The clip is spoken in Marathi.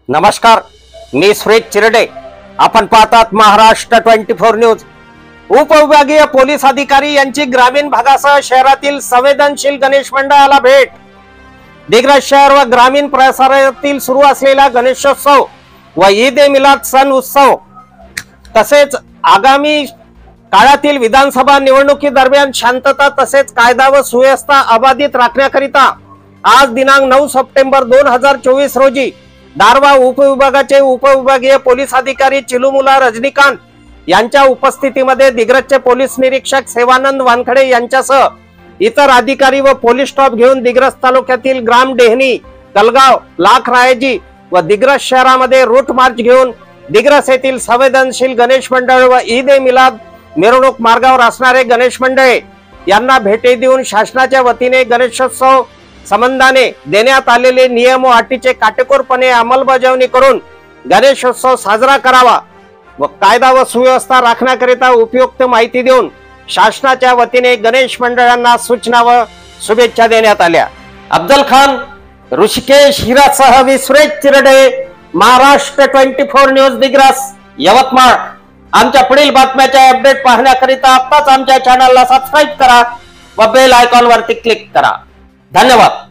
नमस्कार, मी सुरेश चिरडे. आपण पाहतात महाराष्ट्र 24 न्यूज. उपविभागीय पोलीस अधिकारी यांची ग्रामीण भागासह शहरातील संवेदनशील गणेश मंडळाला भेट. दिग्रस शहर व ग्रामीण परिसरातील सुरू असलेला गणेशोत्सव व ईद ए मिलाद सण उत्सव तसेच आगामी काळातील विधानसभा निवडणुकी दरम्यान शांतता तसेच कायदा व सुव्यवस्था अबाधित राखण्याकरिता आज दिनांक 9 सप्टेंबर 2024 रोजी दारवा उपविभागाचे उपविभागीय पोलीस अधिकारी चिलुमुला रजनीकांत यांच्या उपस्थितीमध्ये दिग्रसचे पोलीस निरीक्षक सेवानंद वानखडे यांच्यासह इतर अधिकारी व पोलीस स्टाफ घेऊन दिग्रस तालुक्यातील ग्राम डेहनी, कलगाव, लाखरायजी व दिग्रस शहरामध्ये रूट मार्च घेऊन दिग्रस येथील संवेदनशील गणेश मंडळ व ईद ए मिलाद मिरवणूक मार्गावर असणारे गणेश मंडळे यांना भेटी देऊन शासनाच्या वतीने गणेशोत्सव संबंधाने देण्यात आलेले नियम व अटीचे काटेकोरपणे अंमलबजावणी करून गणेशोत्सव साजरा करावा व कायदा व सुव्यवस्था राखण्याकरिता उपयुक्त माहिती देऊन शासनाच्या वतीने गणेश मंडळांना सूचना व शुभेच्छा देण्यात आल्या. अफजल खान, ऋषिकेश हिरासह मी सुरेश चिरडे, महाराष्ट्र 24 न्यूज दिग्रस, यवतमाळ. आमच्या पुढील बातम्याचे अपडेट पाहण्याकरिता आताच आमच्या चॅनलला सबस्क्राइब करा व बेल आयकॉन वरती क्लिक करा. धन्यवाद.